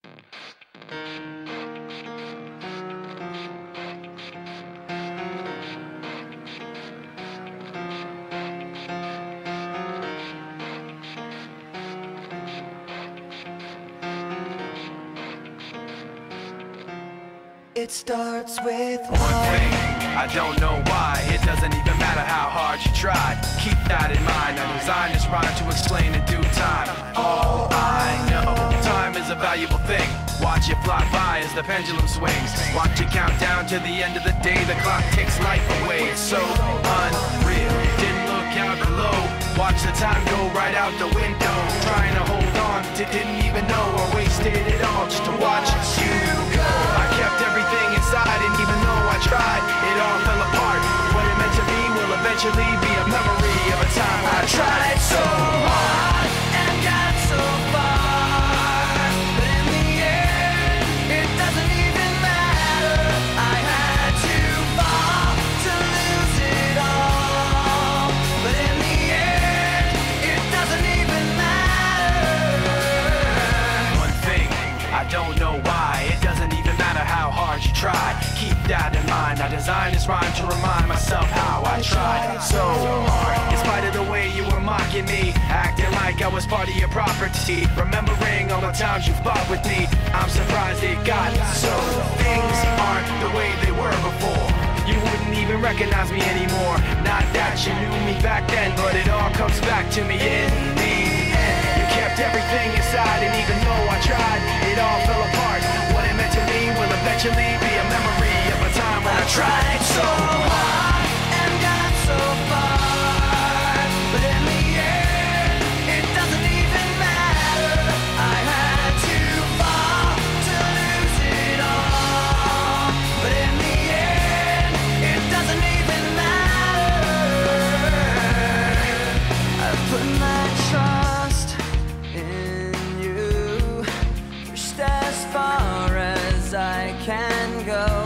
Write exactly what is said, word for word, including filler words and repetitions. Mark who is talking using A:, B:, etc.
A: It starts with
B: one thing, I don't know why. It doesn't even matter how hard you try. Keep that in mind. I designed this rhyme to explain in due time. All I know, time is a valuable thing. Watch it fly by as the pendulum swings. Watch it count down to the end of the day. The clock takes life away. It's so unreal. Didn't look out below. Watch the time go right out the window. Trying to hold on to didn't even know I wasted it all just to watch you go. I kept everything inside, and even though I tried, it all fell apart. What it meant to be will eventually be a memory of a time when I tried so hard and got so far, but in the end, it doesn't even matter. I had to fall to lose it all, but in the end, it doesn't even matter. One thing, I don't know why. It doesn't even matter how hard you try. Keep that in mind. I designed this rhyme to remind myself how I tried so hard. In spite of the way you were mocking me, acting like I was part of your property, remembering all the times you fought with me, I'm surprised it got so. Things aren't the way they were before. You wouldn't even recognize me anymore. Not that you knew me back then, but it all comes back to me in the end. You kept everything inside, and even though I tried, it all fell apart. What it meant to me will eventually be a memory of a time when I tried so hard and got so far, but in the end, it doesn't even matter. I had to fall to lose it all, but in the end, it doesn't even matter. I've put my trust in you, pushed as far as I can go.